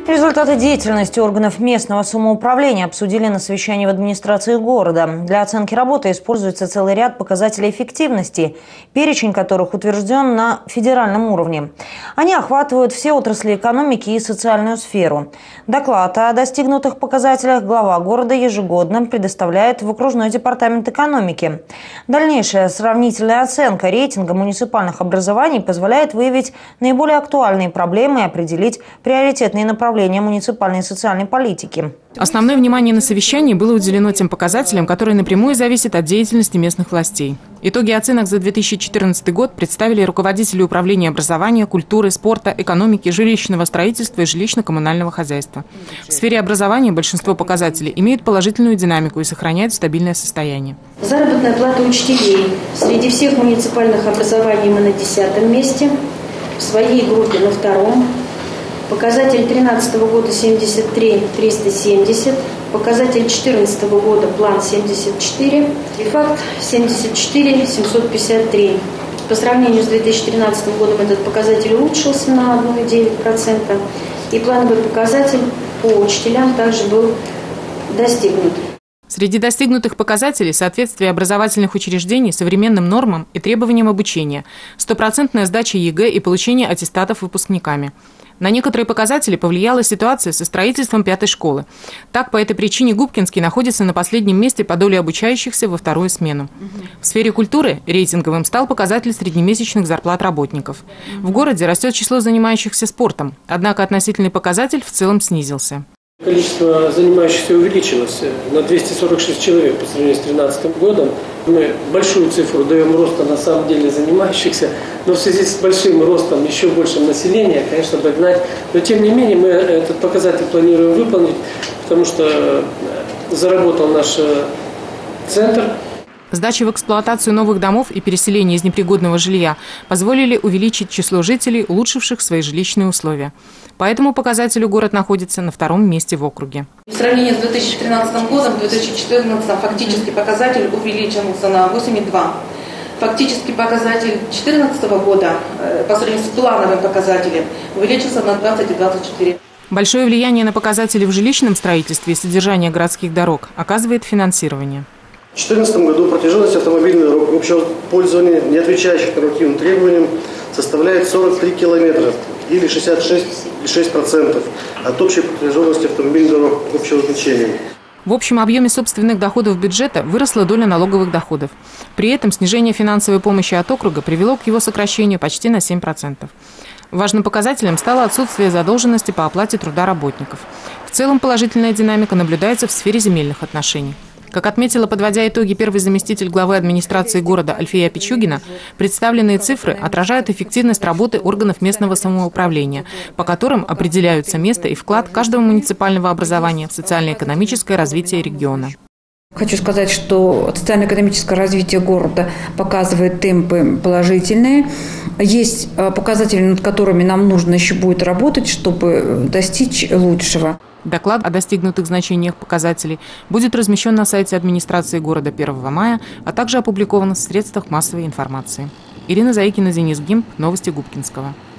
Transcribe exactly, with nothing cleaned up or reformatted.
Результаты деятельности органов местного самоуправления обсудили на совещании в администрации города. Для оценки работы используется целый ряд показателей эффективности, перечень которых утвержден на федеральном уровне. Они охватывают все отрасли экономики и социальную сферу. Доклад о достигнутых показателях глава города ежегодно предоставляет в окружной департамент экономики. Дальнейшая сравнительная оценка рейтинга муниципальных образований позволяет выявить наиболее актуальные проблемы и определить приоритетные направления муниципальной и социальной политики. Основное внимание на совещании было уделено тем показателям, которые напрямую зависят от деятельности местных властей. Итоги оценок за две тысячи четырнадцатый год представили руководители управления образования, культуры, спорта, экономики, жилищного строительства и жилищно-коммунального хозяйства. В сфере образования большинство показателей имеют положительную динамику и сохраняют стабильное состояние. Заработная плата учителей. Среди всех муниципальных образований мы на десятом месте, в своей группе на втором. Показатель две тысячи тринадцатого года семьдесят три триста семьдесят, показатель две тысячи четырнадцатого года план семьдесят четыре и факт семьдесят четыре семьсот пятьдесят три. По сравнению с две тысячи тринадцатым годом этот показатель улучшился на одна целая девять десятых процента, и плановый показатель по учителям также был достигнут. Среди достигнутых показателей соответствие образовательных учреждений современным нормам и требованиям обучения, стопроцентная сдача ЕГЭ и получение аттестатов выпускниками. На некоторые показатели повлияла ситуация со строительством пятой школы. Так, по этой причине Губкинский находится на последнем месте по доле обучающихся во вторую смену. В сфере культуры рейтинговым стал показатель среднемесячных зарплат работников. В городе растет число занимающихся спортом, однако относительный показатель в целом снизился. Количество занимающихся увеличилось на двести сорок шесть человек по сравнению с две тысячи тринадцатым годом. Мы большую цифру даем роста на самом деле занимающихся, но в связи с большим ростом еще большим населения, конечно, догнать. Но тем не менее мы этот показатель планируем выполнить, потому что заработал наш центр. Сдача в эксплуатацию новых домов и переселение из непригодного жилья позволили увеличить число жителей, улучшивших свои жилищные условия. По этому показателю город находится на втором месте в округе. В сравнении с две тысячи тринадцатым годом, в две тысячи четырнадцатом фактический показатель увеличился на восемь целых два десятых. Фактический показатель две тысячи четырнадцатого года по сравнению с плановым показателем увеличился на двадцать целых двадцать четыре сотых. Большое влияние на показатели в жилищном строительстве и содержание городских дорог оказывает финансирование. В две тысячи четырнадцатом году протяженность автомобильных дорог общего пользования, не отвечающих нормативным требованиям, составляет сорок три километра или шестьдесят шесть целых шесть десятых процента от общей протяженности автомобильных дорог общего значения. В общем объеме собственных доходов бюджета выросла доля налоговых доходов. При этом снижение финансовой помощи от округа привело к его сокращению почти на семь процентов. Важным показателем стало отсутствие задолженности по оплате труда работников. В целом положительная динамика наблюдается в сфере земельных отношений. Как отметила, подводя итоги, первый заместитель главы администрации города Альфия Пичугина, представленные цифры отражают эффективность работы органов местного самоуправления, по которым определяются место и вклад каждого муниципального образования в социально-экономическое развитие региона. Хочу сказать, что социально-экономическое развитие города показывает темпы положительные. Есть показатели, над которыми нам нужно еще будет работать, чтобы достичь лучшего. Доклад о достигнутых значениях показателей будет размещен на сайте администрации города первого мая, а также опубликован в средствах массовой информации. Ирина Заикина, Денис Гимп. Новости Губкинского.